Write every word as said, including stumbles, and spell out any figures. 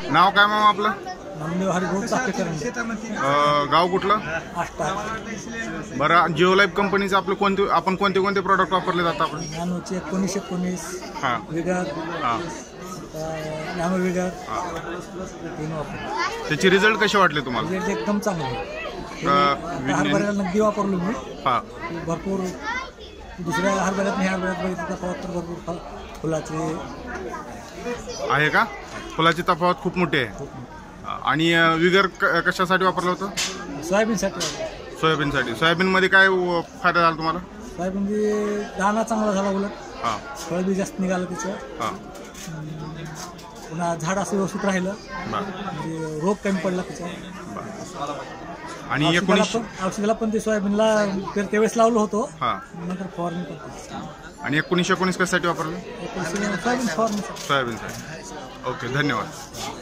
नाव काय मामा आपलं? नामदेव हरिभाऊ चापेकर. अं, गाव कुठलं? आष्टा. बरं, जिओ लाईफ कंपनीचं आपलं कोणते आपण कोणते कोणते प्रोडक्ट वापरले जातात आपण? नॅनोचे एकोणीस एकोणीस हां विगर, हां नॅनो विगर हां. तीन वापरले. त्याचे रिझल्ट कसे वाटले तुम्हाला? रिझल्ट एकदम चांगले आहे. विज्ञान- हरभऱ्याला नगदी वापरलो मी. हां भरपूर दुसऱ्या हरभऱ्यात नाही, हरभऱ्यात बघितलं तफावत तर भरपूर फळ फुलाचे आहे का? फुलाची तफावत खूप मोठी आहे. आणि अं, विगर क- कशासाठी वापरलं होतं? सोयाबीनसाठी. सोयाबीनसाठी. सोयाबीनमध्ये काय व- फायदा झाला तुम्हाला? सोयाबीन बी दाणा चांगला झाला, उलट हां फळ बी जास्त निघालं त्याचं. हां पुन्हा झाड असं व्यवस्थित राहिलं, बरं म्हणजे रोग कमी पडला त्याच्यावर. बरं. आणि औषधाला एकोणीस पण औषधाला पण ते सोयाबीनला पेरते वेळेस लावलं होतं, हां नंतर फवारणी पण. आणि एकोणीसशे एकोणीस कशासाठी वापरलं? सोयाबीन फवारणी. सोयाबीनसाठी. ओके, धन्यवाद.